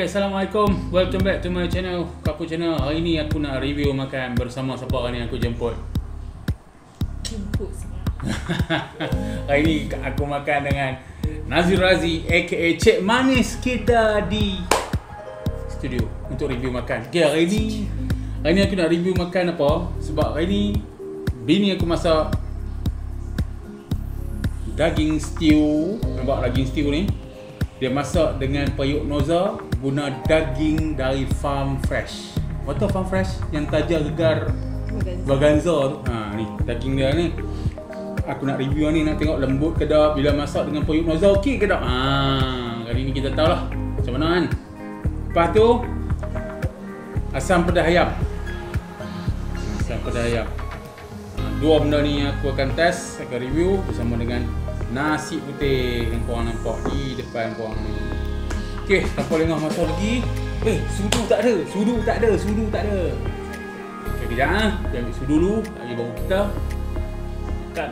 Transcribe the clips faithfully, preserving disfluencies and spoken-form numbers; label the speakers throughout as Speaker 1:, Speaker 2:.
Speaker 1: Assalamualaikum. Welcome back to my channel, Kapu Channel. Hari ni aku nak review makan bersama siapa hari ni aku jemput.
Speaker 2: Jemput semua.
Speaker 1: Hari ni aku makan dengan Nazir Razi aka Cik Manis kita di studio untuk review makan. Okay, hari ni Hari ni aku nak review makan apa? Sebab hari ni bini aku masak daging stew. Nampak daging stew ni? Dia masak dengan periuk noza, guna daging dari farm fresh. What farm fresh? Yang taja gegar Vaganza tu. Ha ni daging dia ni. Aku nak review ni, nak tengok lembut ke tak, bila masak dengan periuk noza okey ke tak. Ha kali ni kita tahulah macam mana kan. Lepas tu asam pedas ayam. Asam pedas ayam. Ha, dua benda ni aku akan test, akan review bersama dengan nasi putih yang korang nampak di depan korang ni. Okey, tanpa lengah masa lagi. Eh, sudu tak ada, sudu tak ada, sudu tak ada. Okey, kejap ah. Kita ambil sudu dulu, lagi baru kita makan.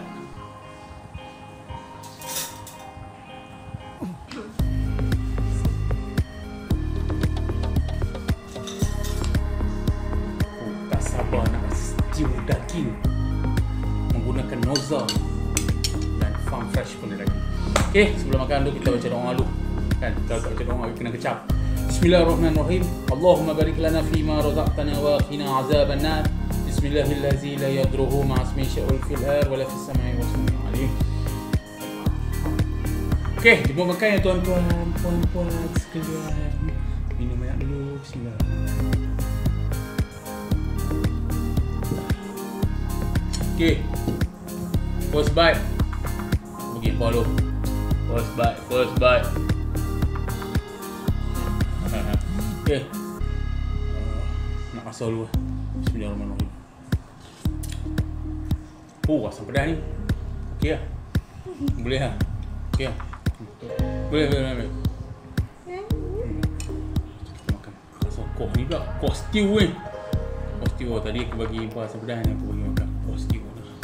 Speaker 1: Oh, tak sabar nak stew daging menggunakan noza dan farm fresh pun ada lagi. Okey, sebelum makan dulu kita baca doa dulu. Kan, kalau tak baca doa kita kena kecap. Bismillahirrahmanirrahim. Allahumma barik lana fima razaqtana wa qina azaban nar. Bismillahirrahmanirrahim. La yadruhu ma ismi syai'un fil ar wa la fis samai wa sami'un alim. Okey, jom makan ya tuan-tuan, puan-puan sekalian. Minum air dulu. Bismillah. Okey. First bite. Bagi follow. First bite, first bite. Okay. Uh, nak rasa dulu. Bismillahirrahmanirrahim. Oh, asam pedas ni. Okey lah. Boleh lah. Okey lah. Boleh, boleh, boleh. Hmm. Kita makan. Rasa kuah ni pula. Kuah stew ni. Kuah stew. Tadi aku bagi impah asam pedas ni, aku bagi makan kuah stew.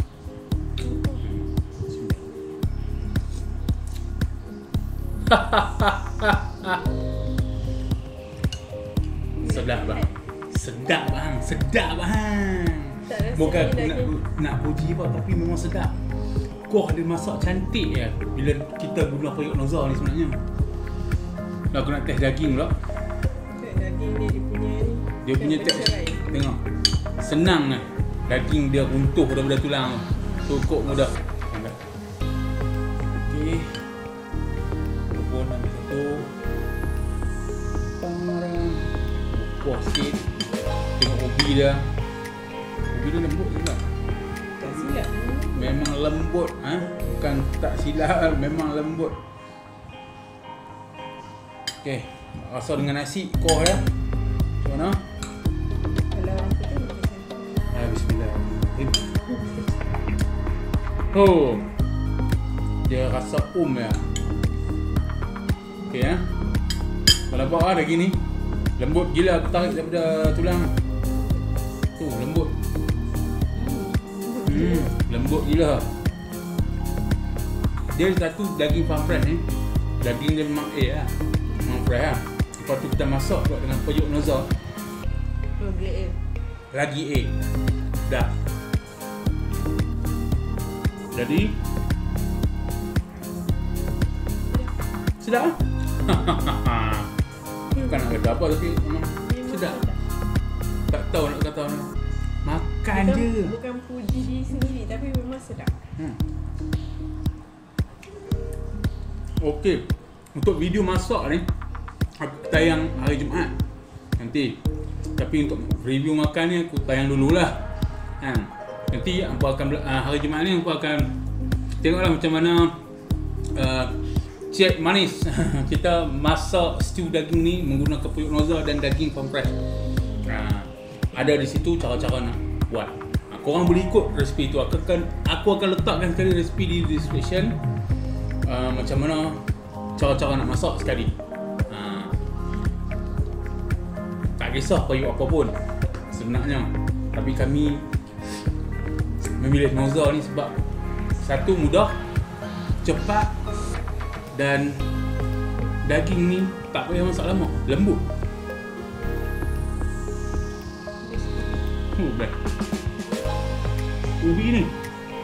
Speaker 1: Sedap bang. Sedap bang. Sedap bang. Bukan aku nak, nak puji apa, tapi memang sedap. Kuah dia masak cantik ya. Bila kita guna periuk noza ni sebenarnya. Nah, aku nak test daging pula.
Speaker 2: Daging ni dia punya ni.
Speaker 1: Dia punya teks. Tengok. Senang lah. Daging dia runtuh daripada tulang. Cukup mudah. Okey. Pun ambil satu. Parang. Kuah sikit. Tengok ubi dia. Ubi dia lembut juga.
Speaker 2: Tak silap.
Speaker 1: Memang lembut. Ha? Bukan tak silap. Memang lembut. Okey. Rasa dengan nasi. Kuah dia. Macam mana?
Speaker 2: Kalau aku tu macam tu.
Speaker 1: Ah, bismillahirrahmanirrahim. Oh. Dia rasa um ya. Okey ya. Kau nampak ah daging ni. Lembut gila, aku tarik daripada tulang. Tu lembut. Hmm, lembut gila. Dia satu daging farm fresh ni. Daging dia memang A lah. Memang fresh lah. Lepas tu kita masak buat dengan periuk noza.
Speaker 2: Oh, grade A.
Speaker 1: Lagi A. Dah. Jadi sedap lah. Bukan nak kata apa tapi memang sedap. Tak tahu nak kata mana. Makan
Speaker 2: bukan,
Speaker 1: je.
Speaker 2: Bukan puji diri sendiri, tapi memang sedap.
Speaker 1: Hmm. Okey. Untuk video masak ni aku tayang hari Jumaat nanti. Tapi untuk review makan ni aku tayang dululah. Kan. Nanti aku akan uh, hari Jumaat ni aku akan tengoklah macam mana uh, Cik Manis kita masak stew daging ni menggunakan periuk noza dan daging farm fresh. Uh, ada di situ cara-cara nak buat. Uh, korang boleh ikut resipi tu. Aku akan aku akan letakkan sekali resipi di description. Uh, macam mana cara-cara nak masak sekali. Uh, tak kisah periuk apa pun sebenarnya. Tapi kami memilih noza ni sebab satu mudah, cepat dan daging ni tak payah masak lama, lembut. Oh, best. Ubi ni.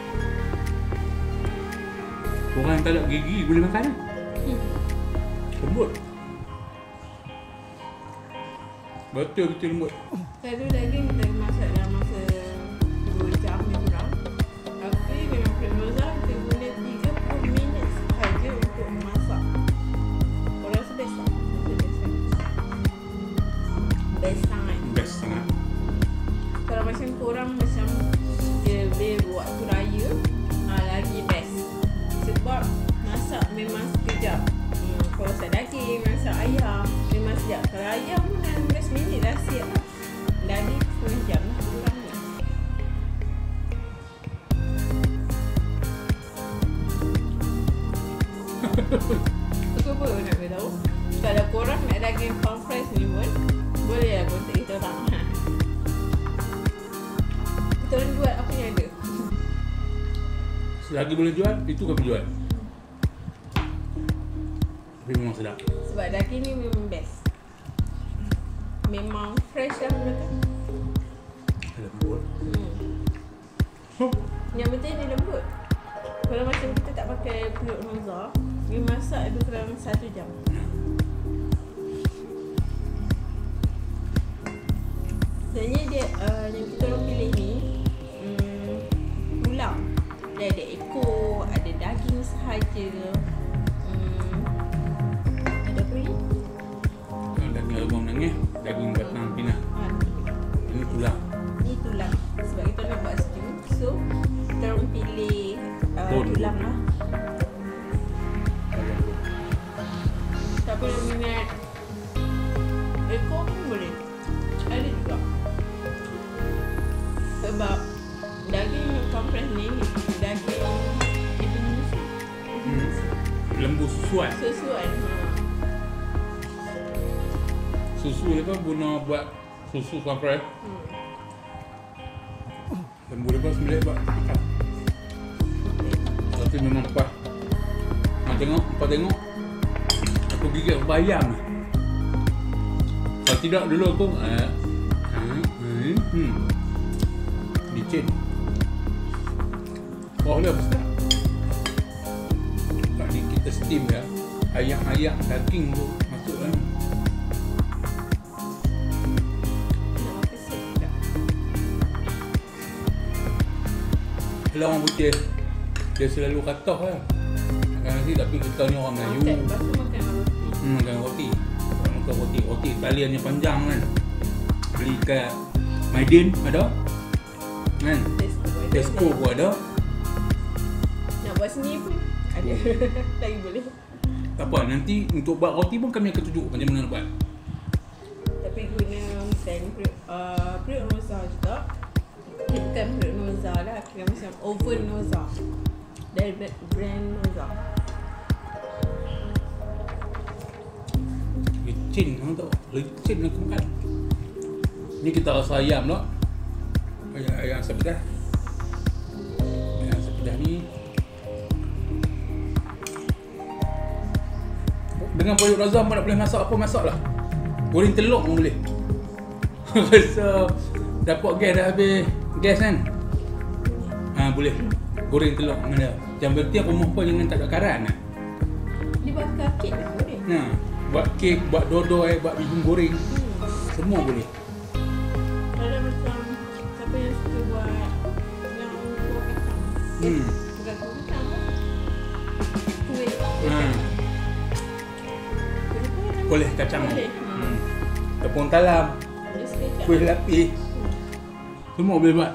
Speaker 1: Orang yang tak ada gigi boleh makan lah.
Speaker 2: Hmm.
Speaker 1: Lembut. Betul betul lembut.
Speaker 2: Selalu daging kita masak dalam masa dua jam lebih kurang. Tapi memang Primoza kita guna tiga puluh minit sahaja untuk memasak. Kau rasa best tak? Rasa best kan? Best sangat.
Speaker 1: Best sangat.
Speaker 2: Kalau macam korang macam dia boleh buat tu raya, ah, lagi best. Sebab masak memang sekejap. Hmm, kalau masak daging, masak ayam memang sekejap. Kalau ayam pun enam belas minit dah siap lah. Daging setengah jam lah kurang ni. Aku pun nak beritahu, kalau korang nak daging farm fresh ni pun boleh lah kontak kita orang. Ha. Kita orang jual apa yang ada.
Speaker 1: Selagi boleh jual, itu kami jual. Tapi memang sedap.
Speaker 2: Sebab daging ni memang best. Memang fresh lah benda tu.
Speaker 1: Lembut.
Speaker 2: Hmm.
Speaker 1: Huh.
Speaker 2: Yang penting dia lembut. Kalau macam kita tak pakai periuk noza, dia masak lebih kurang satu jam. Sebenarnya dia uh, yang kita orang pilih ni um, tulang. Dia ada ekor, ada daging sahaja. Um, ada apa ni?
Speaker 1: Yang daging harimau menangis, daging batang pinah.
Speaker 2: Ha,
Speaker 1: Ini tulang.
Speaker 2: ni tulang. Sebab kita nak buat stew, so kita orang pilih uh,
Speaker 1: Oh,
Speaker 2: tulang lah.
Speaker 1: Kalau lembut.
Speaker 2: Siapa yang minat ekor pun boleh. Ada juga. Sebab daging kompres ni daging Indonesia.
Speaker 1: Hmm. Lembu susuan.
Speaker 2: Sesuai.
Speaker 1: Susu dia kan guna buat susu kompres.
Speaker 2: Hmm.
Speaker 1: Lembu dia kan sembilan buat makan. Tapi memang pas. Nak tengok, apa tengok. Aku gigit bayam. Kalau tidak dulu aku eh, hmm, hmm, hmm. Licin. Oh dia besar. Tak ni kita steam ya. Ayak-ayak daging tu masuk kan.
Speaker 2: Nak makan set juga.
Speaker 1: Kalau orang putih dia selalu kata lah. Makan nasi tapi kita ni orang Melayu.
Speaker 2: Makan, lepas tu makan roti.
Speaker 1: Hmm, makan roti. Orang makan roti. Roti taliannya panjang kan. Beli kat Maidin ada. Kan?
Speaker 2: Tesco ada.
Speaker 1: Tesco pun ada.
Speaker 2: Nak buat sendiri pun ada. Lagi boleh.
Speaker 1: Tak apa, nanti untuk buat roti pun kami akan tunjuk macam mana nak buat.
Speaker 2: Tapi guna stand periuk, uh, periuk noza juga. Dia bukan periuk noza lah, kira macam oven noza. Dari brand noza.
Speaker 1: Licin orang tahu. Licin aku makan. Ni kita rasa ayam lah. Ayam, ayam asam pedas. Ayam asam pedas ni. Dengan periuk razam pun nak boleh masak apa, masak lah. Goreng telur pun boleh. Rasa dapat gas dah habis gas kan. Ha, boleh. Goreng telur mana. Yang penting rumah pun jangan tak ada karan lah.
Speaker 2: Dia bakar kek lah boleh.
Speaker 1: Ha, buat kek, buat dodoi, buat bihun goreng.
Speaker 2: Hmm.
Speaker 1: Semua boleh.
Speaker 2: Kalau macam siapa yang suka buat yang kuah kacang.
Speaker 1: Hmm.
Speaker 2: Bukan kuah kacang lah. Kuih
Speaker 1: Ha,
Speaker 2: kacang. Kuih apa nama?
Speaker 1: boleh kacang.
Speaker 2: Boleh.
Speaker 1: Hmm.
Speaker 2: Hmm.
Speaker 1: Tepung talam,
Speaker 2: Dia sekejap.
Speaker 1: kuih lapis.
Speaker 2: Hmm.
Speaker 1: Semua boleh buat.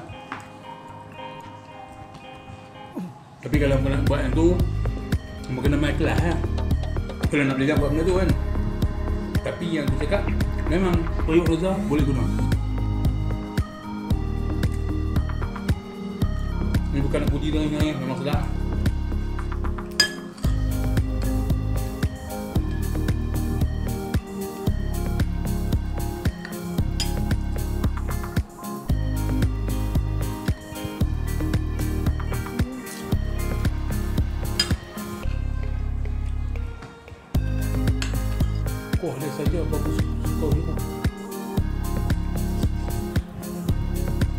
Speaker 1: Tapi kalau nak buat yang tu, kamu kena main kelas lah. Kalau nak belajar buat benda tu kan. Tapi yang aku cakap, memang periuk roza boleh guna. Ni bukan nak puji dengan yang memang sedap. Kuah dia saja bagus suka juga.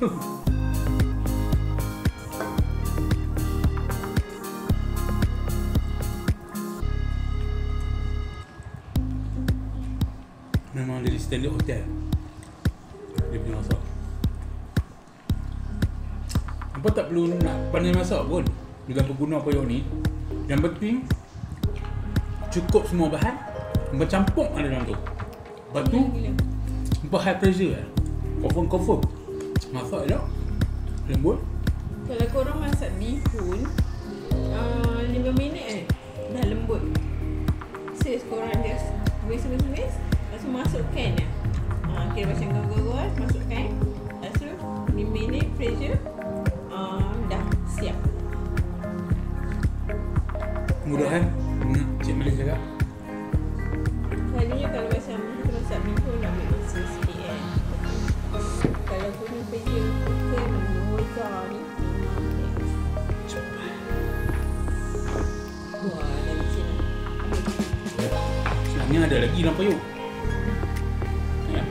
Speaker 1: Memang dari standard hotel dia punya masak. Apa tak perlu nak pandai masak pun dengan pengguna periuk ni. Yang penting cukup semua bahan, bercampur ada dalam tu. Lepas tu hampa high pressure lah. Confirm confirm masak je lembut.
Speaker 2: Kalau korang masak bihun uh, lima minit eh dah lembut. Sis korang just tumis-tumis, lepas tu masuk can lah. uh, Kira macam gol-gol, masuk can, lepas tu lima minit pressure, uh, dah siap.
Speaker 1: Mudah kan? Ingat Cik Malik cakap.
Speaker 2: Selalunya kalau macam kita masak bihun nak ambil masa sikit kan. Kalau guna kerja cooker Noza ni memang best. Wah, dah licin lah.
Speaker 1: Sebenarnya ada lagi dalam periuk. Ya.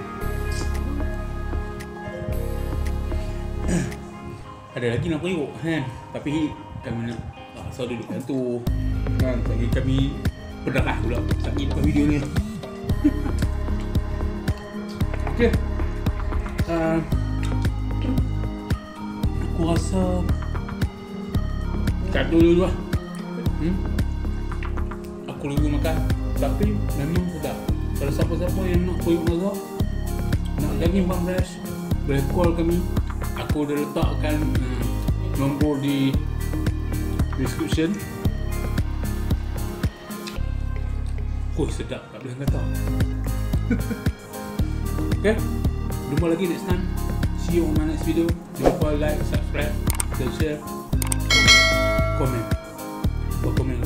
Speaker 1: Ada lagi dalam periuk kan. Tapi kami nak asal dudukkan tu kan. Lagi kami pendarah pula sakit depan video ni. Okey. Uh, aku rasa kat dulu lah. Hmm? Aku review makan tapi memang sedap. Kalau siapa-siapa yang nak periuk Noza, nak daging farm fresh, boleh call kami. Aku dah letakkan uh, nombor di description. Oh sedap, tak boleh kata. Okay, jumpa lagi next time. See you on my next video. Jangan lupa like, subscribe, dan share, komen. Buat komen